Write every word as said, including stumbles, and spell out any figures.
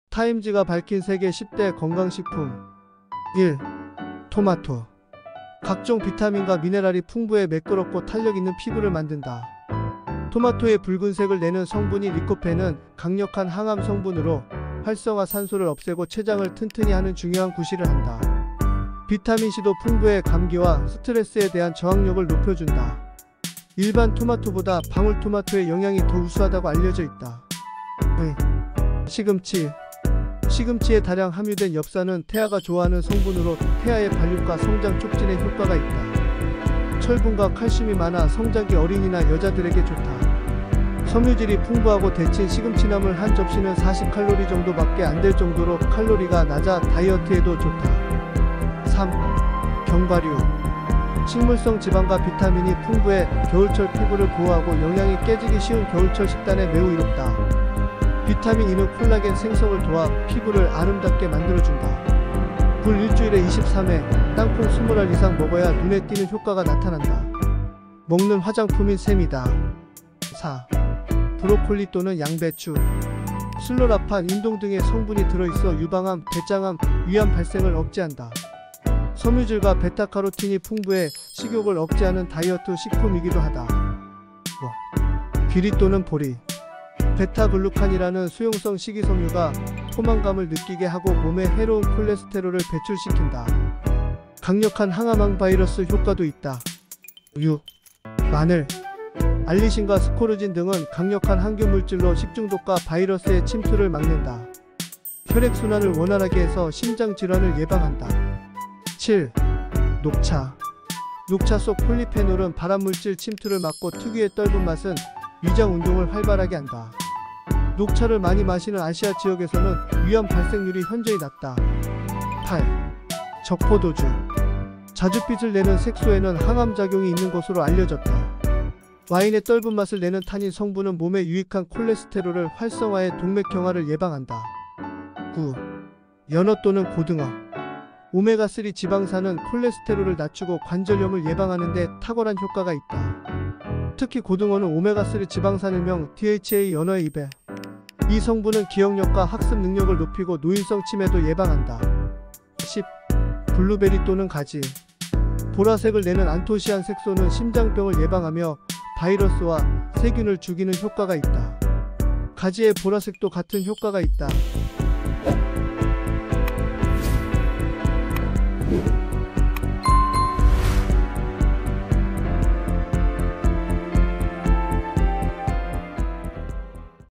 타임즈가 밝힌 세계 십 대 건강식품. 일. 토마토. 각종 비타민과 미네랄이 풍부해 매끄럽고 탄력있는 피부를 만든다. 토마토의 붉은색을 내는 성분인 리코펜은 강력한 항암 성분으로 활성화 산소를 없애고 췌장을 튼튼히 하는 중요한 구실을 한다. 비타민C도 풍부해 감기와 스트레스에 대한 저항력을 높여준다. 일반 토마토보다 방울토마토의 영양이 더 우수하다고 알려져 있다. 이. 시금치. 시금치에 다량 함유된 엽산은 태아가 좋아하는 성분으로 태아의 발육과 성장 촉진에 효과가 있다. 철분과 칼슘이 많아 성장기 어린이나 여자들에게 좋다. 섬유질이 풍부하고 데친 시금치나물 한 접시는 사십 칼로리 정도밖에 안 될 정도로 칼로리가 낮아 다이어트에도 좋다. 삼. 견과류. 식물성 지방과 비타민이 풍부해 겨울철 피부를 보호하고 영양이 깨지기 쉬운 겨울철 식단에 매우 이롭다. 비타민 E는 콜라겐 생성을 도와 피부를 아름답게 만들어준다. 굴 일주일에 이십삼 회, 땅콩 이십 알 이상 먹어야 눈에 띄는 효과가 나타난다. 먹는 화장품인 셈이다. 사. 브로콜리 또는 양배추. 슬로라판, 인동 등의 성분이 들어있어 유방암, 대장암, 위암 발생을 억제한다. 섬유질과 베타카로틴이 풍부해 식욕을 억제하는 다이어트 식품이기도 하다. 귀리 또는 보리. 베타글루칸이라는 수용성 식이섬유가 포만감을 느끼게 하고 몸에 해로운 콜레스테롤을 배출시킨다. 강력한 항암 바이러스 효과도 있다. 육. 마늘. 알리신과 스코르진 등은 강력한 항균 물질로 식중독과 바이러스의 침투를 막는다. 혈액순환을 원활하게 해서 심장 질환을 예방한다. 칠. 녹차. 녹차 속 폴리페놀은 발암물질 침투를 막고 특유의 떫은 맛은 위장 운동을 활발하게 한다. 녹차를 많이 마시는 아시아 지역에서는 위암 발생률이 현저히 낮다. 팔. 적포도주. 자줏빛을 내는 색소에는 항암작용이 있는 것으로 알려졌다. 와인의 떫은 맛을 내는 타닌 성분은 몸에 유익한 콜레스테롤을 활성화해 동맥경화를 예방한다. 구. 연어 또는 고등어. 오메가삼 지방산은 콜레스테롤을 낮추고 관절염을 예방하는 데 탁월한 효과가 있다. 특히 고등어는 오메가삼 지방산일명 디에이치에이 연어의 이 배. 이 성분은 기억력과 학습 능력을 높이고 노인성 치매도 예방한다. 십. 블루베리 또는 가지. 보라색을 내는 안토시안 색소는 심장병을 예방하며 바이러스와 세균을 죽이는 효과가 있다. 가지의 보라색도 같은 효과가 있다.